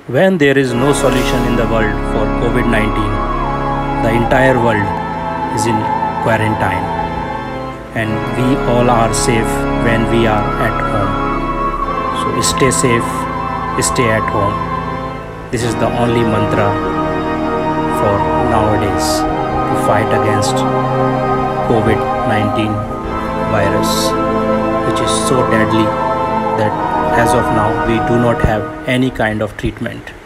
When there is no solution in the world for COVID 19, the entire world is in quarantine, and we all are safe when we are at home. So stay safe, stay at home. This is the only mantra for nowadays to fight against COVID 19 virus, which is so deadly that as of now we do not have any kind of treatment.